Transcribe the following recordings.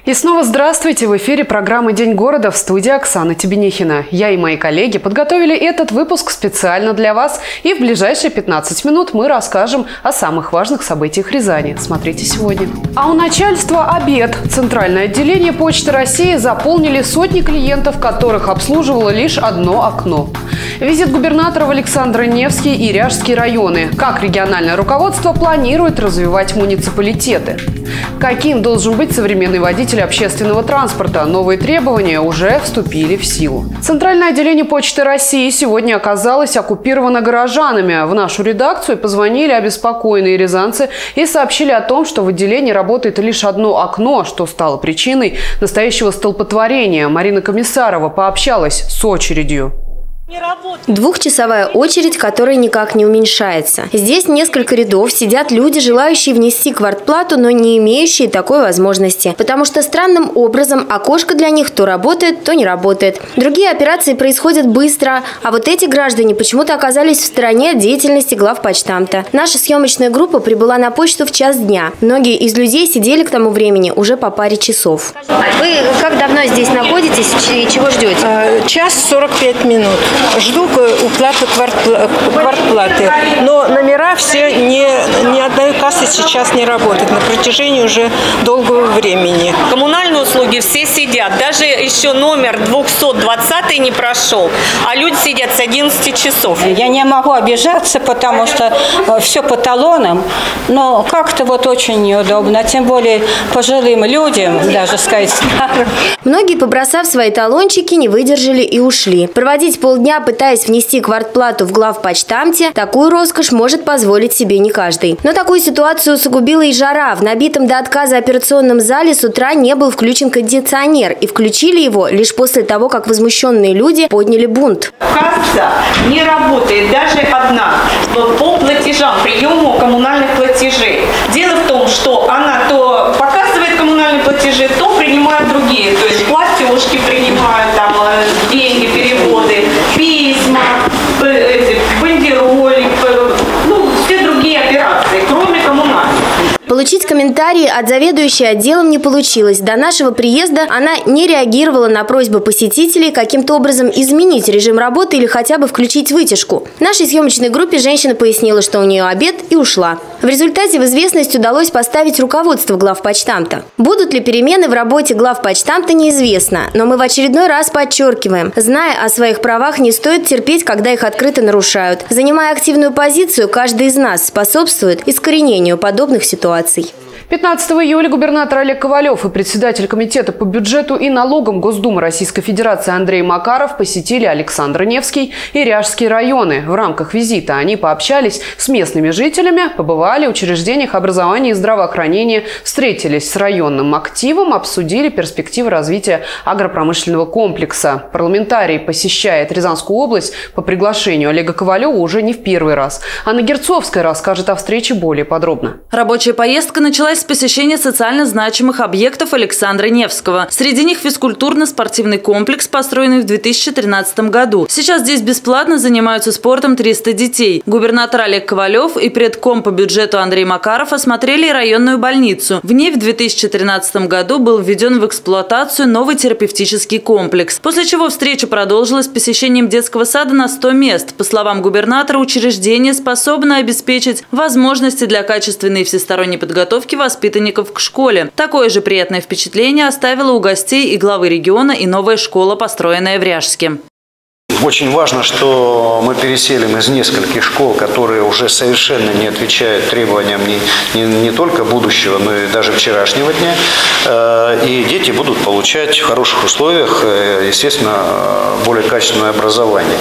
И снова здравствуйте! В эфире программы «День города», в студии Оксана Тебенихина. Я и мои коллеги подготовили этот выпуск специально для вас. И в ближайшие 15 минут мы расскажем о самых важных событиях Рязани. Смотрите сегодня. А у начальства обед. Центральное отделение Почты России заполнили сотни клиентов, которых обслуживало лишь одно окно. Визит губернатора в Александро-Невский и Ряжские районы. Как региональное руководство планирует развивать муниципалитеты. Каким должен быть современный водитель общественного транспорта? Новые требования уже вступили в силу. Центральное отделение Почты России сегодня оказалось оккупировано горожанами. В нашу редакцию позвонили обеспокоенные рязанцы и сообщили о том, что в отделении работает лишь одно окно, что стало причиной настоящего столпотворения. Марина Комиссарова пообщалась с очередью. Двухчасовая очередь, которая никак не уменьшается. Здесь несколько рядов сидят люди, желающие внести квартплату, но не имеющие такой возможности. Потому что странным образом окошко для них то работает, то не работает. Другие операции происходят быстро, а вот эти граждане почему-то оказались в стороне от деятельности главпочтамта. Наша съемочная группа прибыла на почту в час дня. Многие из людей сидели к тому времени уже по паре часов. Вы как давно здесь находитесь и чего ждете? Час 45 минут. Жду уплаты квартплаты. Но номера все, ни одной кассы сейчас не работает на протяжении уже долгого времени. Коммунальные услуги все сидят. Даже еще номер 220 не прошел. А люди сидят с 11 часов. Я не могу обижаться, потому что все по талонам. Но как-то вот очень неудобно. Тем более пожилым людям, даже сказать. Многие, побросав свои талончики, не выдержали и ушли. Проводить полдня, пытаясь внести квартплату в главпочтамте, такую роскошь может позволить себе не каждый. Но такую ситуацию усугубила и жара. В набитом до отказа операционном зале с утра не был включен кондиционер. И включили его лишь после того, как возмущенные люди подняли бунт. Касса не работает, даже одна, по платежам, приему коммунальных платежей. Дело в том, что она то показывает коммунальные платежи, то принимает другие. То есть платежки принимают, там, деньги, переводы, письма, бандероли, все другие операции, кроме коммунальных. Получить комментарии от заведующей отделом не получилось. До нашего приезда она не реагировала на просьбы посетителей каким-то образом изменить режим работы или хотя бы включить вытяжку. Нашей съемочной группе женщина пояснила, что у нее обед, и ушла. В результате в известность удалось поставить руководство главпочтамта. Будут ли перемены в работе главпочтамта, неизвестно. Но мы в очередной раз подчеркиваем, зная о своих правах, не стоит терпеть, когда их открыто нарушают. Занимая активную позицию, каждый из нас способствует искоренению подобных ситуаций. 15 июля губернатор Олег Ковалев и председатель комитета по бюджету и налогам Госдумы Российской Федерации Андрей Макаров посетили Александро-Невский и Ряжские районы. В рамках визита они пообщались с местными жителями, побывали в учреждениях образования и здравоохранения, встретились с районным активом, обсудили перспективы развития агропромышленного комплекса. Парламентарий посещает Рязанскую область по приглашению Олега Ковалева уже не в первый раз. Анна Герцовская расскажет о встрече более подробно. Рабочая поездка началась с посещения социально значимых объектов Александро-Невского. Среди них физкультурно-спортивный комплекс, построенный в 2013 году. Сейчас здесь бесплатно занимаются спортом 300 детей. Губернатор Олег Ковалев и предком по бюджету Андрей Макаров осмотрели районную больницу. В ней в 2013 году был введен в эксплуатацию новый терапевтический комплекс. После чего встреча продолжилась посещением детского сада на 100 мест. По словам губернатора, учреждение способно обеспечить возможности для качественной и всесторонней подготовки воспитанников к школе. Такое же приятное впечатление оставило у гостей и главы региона и новая школа, построенная в Ряжске. Очень важно, что мы переселим из нескольких школ, которые уже совершенно не отвечают требованиям не только будущего, но и даже вчерашнего дня. И дети будут получать в хороших условиях, естественно, более качественное образование.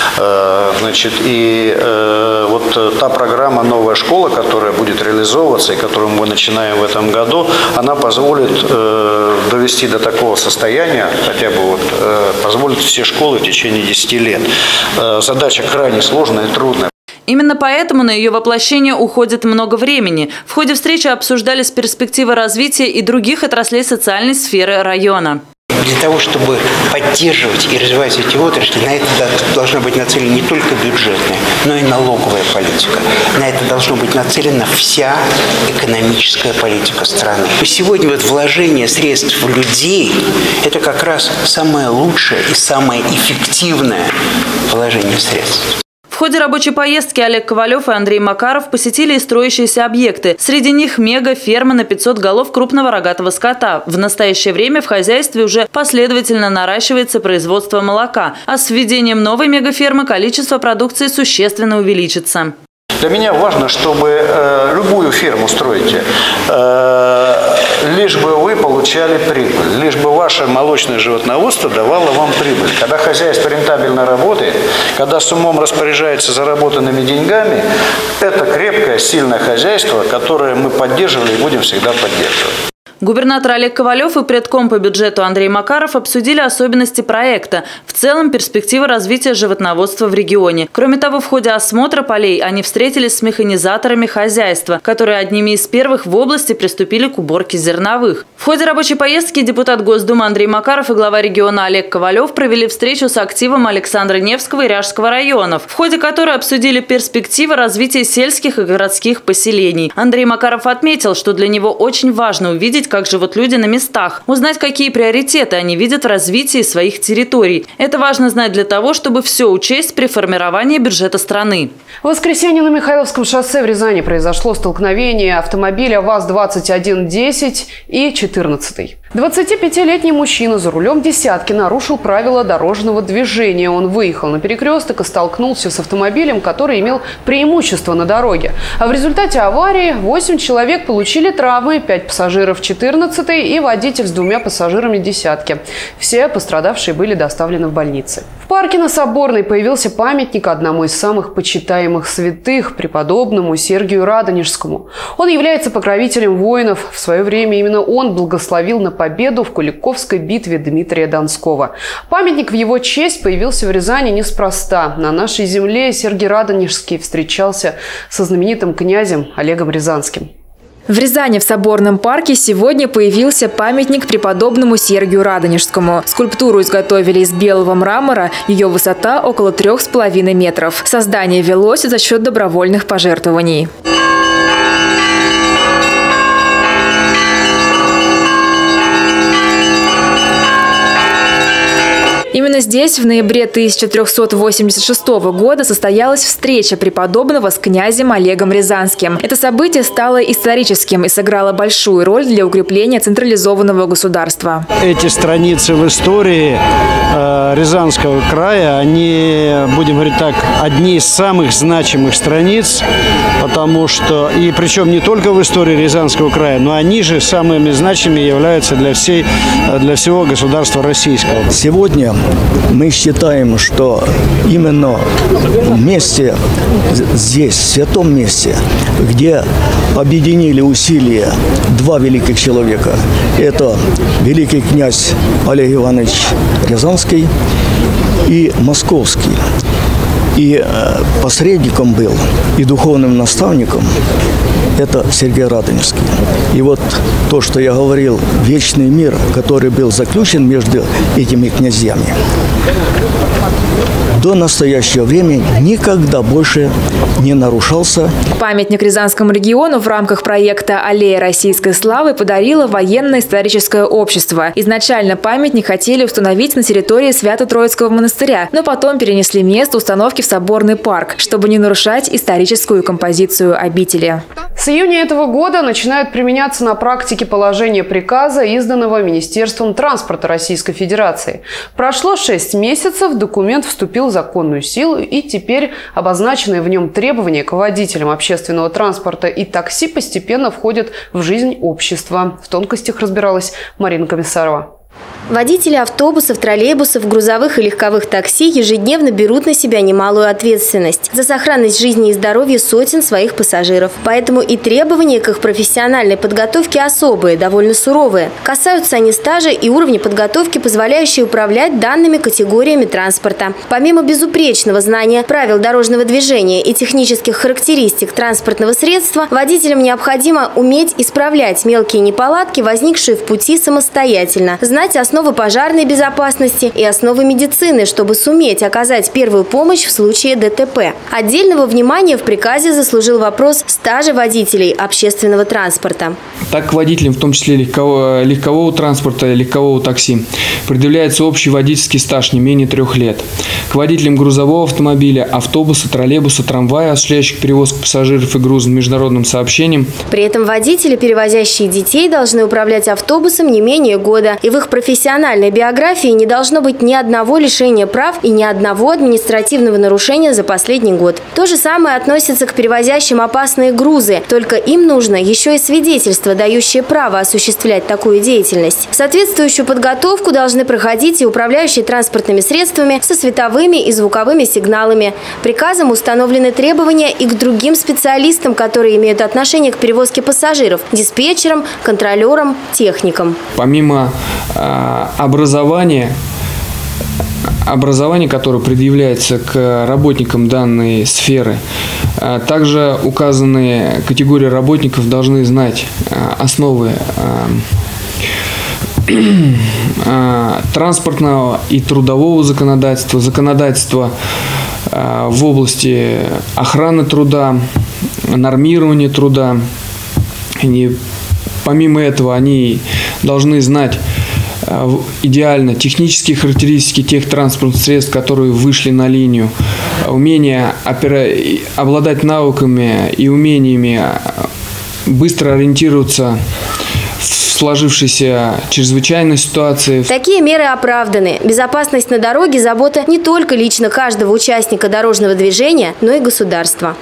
Вот та программа «Новая школа», которая будет реализовываться и которую мы начинаем в этом году, она позволит довести до такого состояния, хотя бы позволит все школы в течение 10 лет. Задача крайне сложная и трудная. Именно поэтому на ее воплощение уходит много времени. В ходе встречи обсуждались перспективы развития и других отраслей социальной сферы района. Для того, чтобы поддерживать и развивать эти отрасли, на это должна быть нацелена не только бюджетная, но и налоговая политика. На это должна быть нацелена вся экономическая политика страны. И сегодня вот вложение средств в людей – это как раз самое лучшее и самое эффективное вложение средств. В ходе рабочей поездки Олег Ковалев и Андрей Макаров посетили и строящиеся объекты. Среди них мега-ферма на 500 голов крупного рогатого скота. В настоящее время в хозяйстве уже последовательно наращивается производство молока, а с введением новой мегафермы количество продукции существенно увеличится. Для меня важно, чтобы любую ферму строите, лишь бы вы получали прибыль, лишь бы ваше молочное животноводство давало вам прибыль. Когда хозяйство рентабельно работает, когда с умом распоряжается заработанными деньгами, это крепкое, сильное хозяйство, которое мы поддерживали и будем всегда поддерживать. Губернатор Олег Ковалев и предком по бюджету Андрей Макаров обсудили особенности проекта, в целом перспективы развития животноводства в регионе. Кроме того, в ходе осмотра полей они встретились с механизаторами хозяйства, которые одними из первых в области приступили к уборке зерновых. В ходе рабочей поездки депутат Госдумы Андрей Макаров и глава региона Олег Ковалев провели встречу с активом Александра Невского и Ряжского районов, в ходе которой обсудили перспективы развития сельских и городских поселений. Андрей Макаров отметил, что для него очень важно увидеть, как живут люди на местах, узнать, какие приоритеты они видят в развитии своих территорий. Это важно знать для того, чтобы все учесть при формировании бюджета страны. В воскресенье на Михайловском шоссе в Рязани произошло столкновение автомобиля ВАЗ-2110 и 14. 25-летний мужчина за рулем десятки нарушил правила дорожного движения. Он выехал на перекресток и столкнулся с автомобилем, который имел преимущество на дороге. А в результате аварии 8 человек получили травмы, 5 пассажиров 14 и водитель с 2 пассажирами десятки. Все пострадавшие были доставлены в больницы. В парке на Соборной появился памятник одному из самых почитаемых святых, преподобному Сергию Радонежскому. Он является покровителем воинов. В свое время именно он благословил на победу в Куликовской битве Дмитрия Донского. Памятник в его честь появился в Рязани неспроста. На нашей земле Сергий Радонежский встречался со знаменитым князем Олегом Рязанским. В Рязани в Соборном парке сегодня появился памятник преподобному Сергию Радонежскому. Скульптуру изготовили из белого мрамора, ее высота около 3,5 метров. Создание велось за счет добровольных пожертвований. Именно здесь в ноябре 1386 года состоялась встреча преподобного с князем Олегом Рязанским. Это событие стало историческим и сыграло большую роль для укрепления централизованного государства. Эти страницы в истории Рязанского края, они, будем говорить так, одни из самых значимых страниц, потому что, и причем не только в истории Рязанского края, но они же самыми значимыми являются для всего государства российского. Сегодня мы считаем, что именно в месте, здесь, в святом месте, где объединили усилия два великих человека, это великий князь Олег Иванович Рязанский и Московский. И посредником был, и духовным наставником это Сергий Радонежский. И вот то, что я говорил, вечный мир, который был заключен между этими князьями, до настоящего времени никогда больше не нарушался. Памятник Рязанскому региону в рамках проекта «Аллея российской славы» подарило военно-историческое общество. Изначально памятник хотели установить на территории Свято-Троицкого монастыря, но потом перенесли место установки в Соборный парк, чтобы не нарушать историческую композицию обители. С июня этого года начинают применяться на практике положения приказа, изданного Министерством транспорта Российской Федерации. Прошло 6 месяцев, документ вступил в законную силу, и теперь обозначенные в нем требования к водителям общественного транспорта и такси постепенно входят в жизнь общества. В тонкостях разбиралась Марина Комиссарова. Водители автобусов, троллейбусов, грузовых и легковых такси ежедневно берут на себя немалую ответственность за сохранность жизни и здоровья сотен своих пассажиров. Поэтому и требования к их профессиональной подготовке особые, довольно суровые. Касаются они стажа и уровня подготовки, позволяющие управлять данными категориями транспорта. Помимо безупречного знания правил дорожного движения и технических характеристик транспортного средства, водителям необходимо уметь исправлять мелкие неполадки, возникшие в пути самостоятельно, знать основы основы пожарной безопасности и основы медицины, чтобы суметь оказать первую помощь в случае ДТП. Отдельного внимания в приказе заслужил вопрос стажа водителей общественного транспорта. Так, к водителям, в том числе легкового транспорта и легкового такси, предъявляется общий водительский стаж не менее 3 лет. К водителям грузового автомобиля, автобуса, троллейбуса, трамвая, осуществляющих перевозку пассажиров и грузов международным сообщением. При этом водители, перевозящие детей, должны управлять автобусом не менее года. И в их профессиональной биографии не должно быть ни одного лишения прав и ни одного административного нарушения за последний год. То же самое относится к перевозящим опасные грузы. Только им нужно еще и свидетельство, дающее право осуществлять такую деятельность. Соответствующую подготовку должны проходить и управляющие транспортными средствами со световыми и звуковыми сигналами. Приказом установлены требования и к другим специалистам, которые имеют отношение к перевозке пассажиров – диспетчерам, контролерам, техникам. Помимо образования, которое предъявляется к работникам данной сферы, также указанные категории работников должны знать основы транспортного и трудового законодательства, законодательства в области охраны труда, нормирования труда. И помимо этого они должны знать идеально технические характеристики тех транспортных средств, которые вышли на линию, умение обладать навыками и умениями быстро ориентироваться в сложившейся чрезвычайной ситуации. Такие меры оправданы. Безопасность на дороге – забота не только лично каждого участника дорожного движения, но и государства.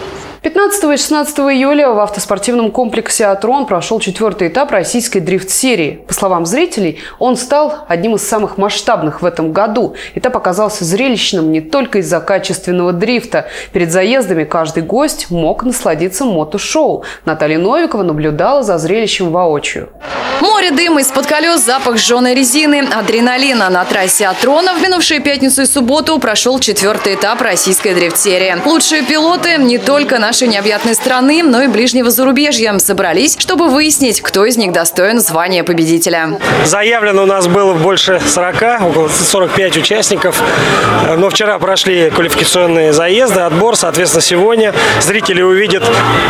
15 и 16 июля в автоспортивном комплексе «Атрон» прошел 4-й этап российской дрифт-серии. По словам зрителей, он стал одним из самых масштабных в этом году. Этап оказался зрелищным не только из-за качественного дрифта. Перед заездами каждый гость мог насладиться мотошоу. Наталья Новикова наблюдала за зрелищем воочию. Море дыма из-под колес, запах сжженной резины, адреналина. На трассе «Атрона» в минувшую пятницу и субботу прошел 4-й этап российской дрифт-серии. Лучшие пилоты не только нашей необъятной страны, но и ближнего зарубежья собрались, чтобы выяснить, кто из них достоин звания победителя. Заявлено у нас было больше 40, около 45 участников. Но вчера прошли квалификационные заезды, отбор. Соответственно, сегодня зрители увидят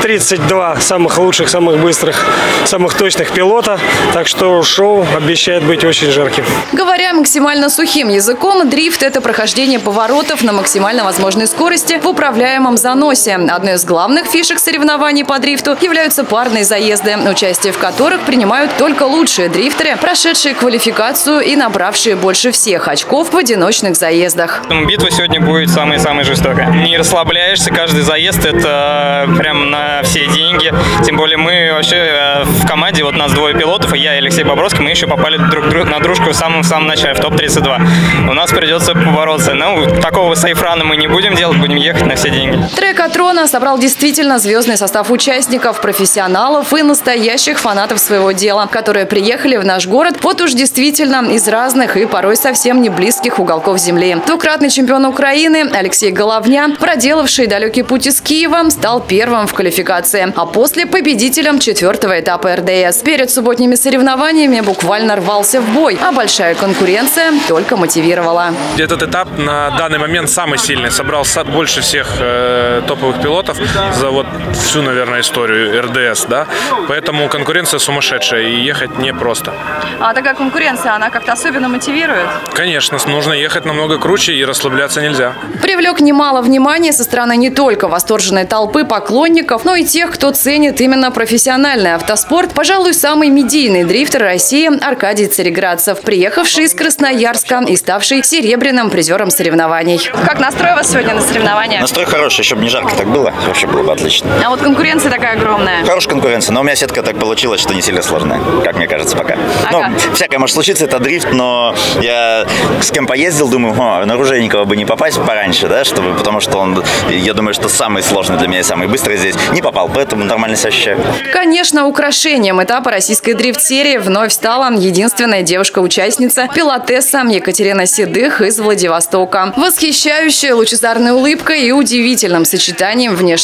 32 самых лучших, самых быстрых, самых точных пилота. Так что шоу обещает быть очень жарким. Говоря максимально сухим языком, дрифт – это прохождение поворотов на максимально возможной скорости в управляемом заносе. Одной из главных фишек соревнований по дрифту являются парные заезды, участие в которых принимают только лучшие дрифтеры, прошедшие квалификацию и набравшие больше всех очков в одиночных заездах. Битва сегодня будет самая жестокая. Не расслабляешься, каждый заезд – это прям на все деньги. Тем более мы вообще в команде, вот нас двое пилотов, и я, и Алексей Бобровский, мы еще попали на дружку в самом начале, в топ-32. У нас придется побороться. Но такого сейфрана мы не будем делать, будем ехать на все деньги. Трек «Атрона» собрал действительно звездный состав участников, профессионалов и настоящих фанатов своего дела, которые приехали в наш город вот уж действительно из разных и порой совсем не близких уголков земли. Двукратный чемпион Украины Алексей Головня, проделавший далекий путь из Киева, стал первым в квалификации, а после победителем 4-го этапа РДС. Перед субботними соревнованиями буквально рвался в бой, а большая конкуренция только мотивировала. Этот этап на данный момент самый сильный. Собрал больше всех топовых пилотов за вот всю, наверное, историю РДС, да. Поэтому конкуренция сумасшедшая и ехать непросто. А такая конкуренция, она как-то особенно мотивирует? Конечно, нужно ехать намного круче и расслабляться нельзя. Привлек немало внимания со стороны не только восторженной толпы поклонников, но и тех, кто ценит именно профессиональный автоспорт. Пожалуй, самый медийный дрифтер России Аркадий Цареградцев, приехавший из Красноярска и ставший серебряным призером соревнований. Как настрой у вас сегодня на соревнования? Настрой хороший, еще бы не жарко так было, вообще было бы отлично. А вот конкуренция такая огромная. Хорошая конкуренция, но у меня сетка так получилась, что не сильно сложная, как мне кажется пока. Ага. Ну, всякое может случиться, это дрифт, но я с кем поездил, думаю, на Оружейникова бы не попасть пораньше, да, потому что он, я думаю, что самый сложный для меня и самый быстрый здесь, не попал, поэтому нормально себя ощущаю. Конечно, украшением этапа российской дрифт-серии вновь стала единственная девушка-участница, пилотесса Екатерина Седых из Владивостока. Восхищающая лучезарной улыбкой и удивительным сочетанием внешности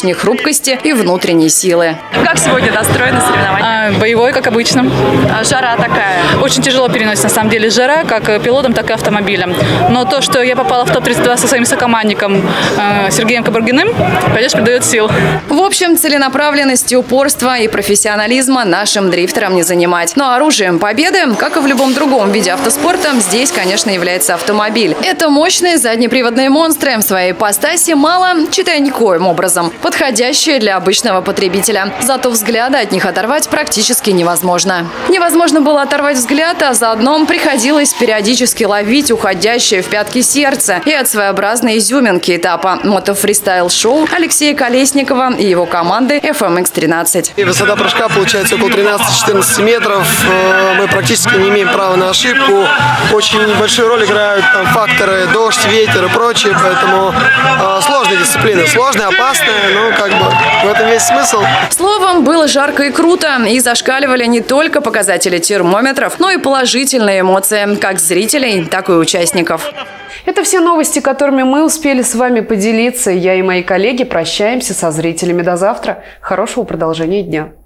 излишней хрупкости и внутренней силы. Как сегодня настроены соревнования? Боевой, как обычно. Жара такая. Очень тяжело переносится, на самом деле, жара, как пилотом, так и автомобилем. Но то, что я попала в топ-32 со своим сокомандником Сергеем Кабаргиным, конечно, придает сил. В общем, целенаправленности, упорства и профессионализма нашим дрифтерам не занимать. Но оружием победы, как и в любом другом виде автоспорта, здесь, конечно, является автомобиль. Это мощные заднеприводные монстры. В своей ипостаси мало, читая никоим образом, подходящие для обычного потребителя. Зато взгляда от них оторвать практически невозможно. Невозможно было оторвать взгляд, а заодно приходилось периодически ловить уходящее в пятки сердце и от своеобразной изюминки этапа мотофристайл-шоу Алексея Колесникова и его команды FMX-13. И высота прыжка получается около 13-14 метров. Мы практически не имеем права на ошибку. Очень большую роль играют там факторы дождь, ветер и прочее, поэтому сложная дисциплина, сложная, опасная, но как бы в этом весь смысл. Словом, было жарко и круто, и зашкаливали не только показатели термометров, но и положительные эмоции как зрителей, так и участников. Это все новости, которыми мы успели с вами поделиться. Я и мои коллеги прощаемся со зрителями до завтра. Хорошего продолжения дня.